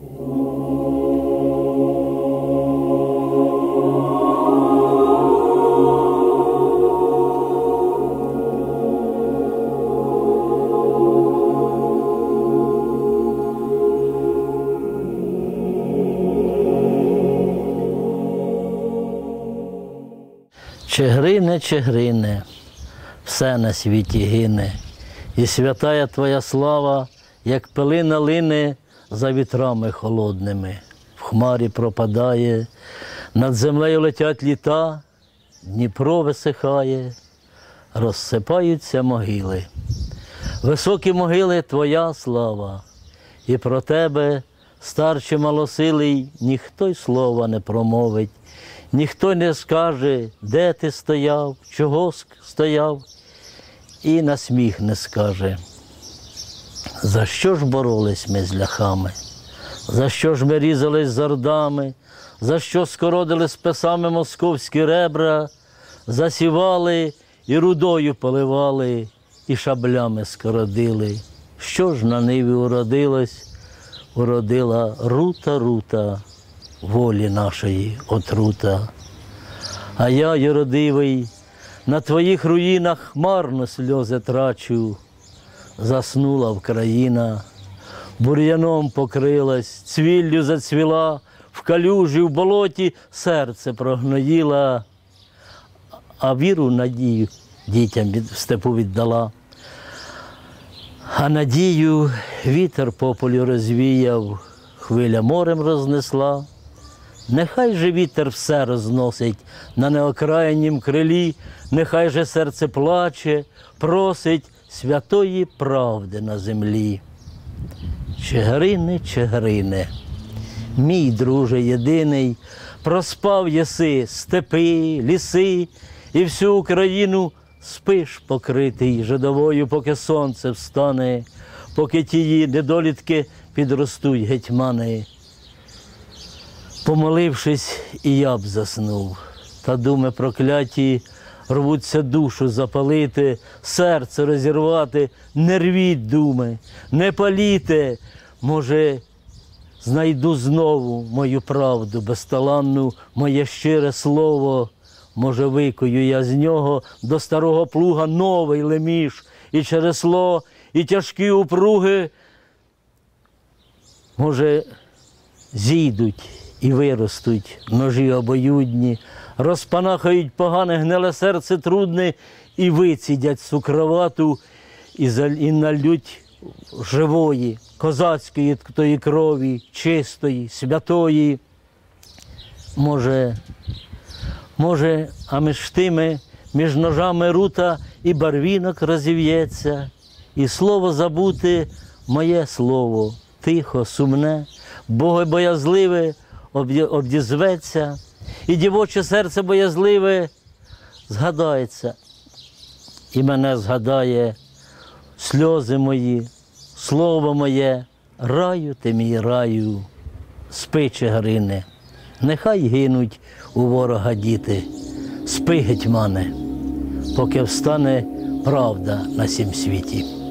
Чигрине, Чигрине, все на світі гине, і святая твоя слава, як пилина лине за вітрами холодними. В хмарі пропадає, над землею летять літа, Дніпро висихає, розсипаються могили. Високі могили твоя слава, і про тебе, старче малосилий, ніхто й слова не промовить. Ніхто не скаже, де ти стояв, чого стояв, і на сміх не скаже. За що ж боролись ми з ляхами? За що ж ми різались з ордами? За що скородили списами московські ребра? Засівали і рудою поливали, і шаблями скородили. Що ж на ниві уродилось? Уродила рута, волі нашої отрута. А я, юродивий, на твоїх руїнах марно сльози трачу. Заснула Вкраїна, бур'яном покрилась, цвіллю зацвіла, в калюжі, в болоті серце прогноїла, а віру, надію дітям в степу віддала. А надію вітер по полю розвіяв, хвиля морем рознесла. Нехай же вітер все розносить на неокраїннім крилі, нехай же серце плаче, просить святої правди на землі. Чигирине, Чигирине, мій друже єдиний, проспав єси степи, ліси, і всю Україну спиш покритий жидовою, поки сонце встане, поки тії недолітки підростуть гетьмани. Помолившись, і я б заснув, та думи прокляті рвуться душу запалити, серце розірвати. Не рвіть, думи, не паліте, може, знайду знову мою правду безталанну, моє щире слово. Може, викую я з нього до старого плуга новий леміш, і чересло, і тяжкі упруги, може, зійдуть і виростуть ножі обоюдні, розпанахають погане гниле серце трудне, і вицідять цукровату, і нальють живої, козацької тої крові, чистої, святої. Може, а між тими, між ножами рута і барвінок розів'ється, і слово забути, моє слово, тихо, сумне, богобоязливе обдізветься, і дівоче серце боязливе згадається, і мене згадає сльози мої, слово моє, раю ти мій раю, спи, Чигирине, нехай гинуть у ворога діти, спи, гетьмане, поки встане правда на сім світі.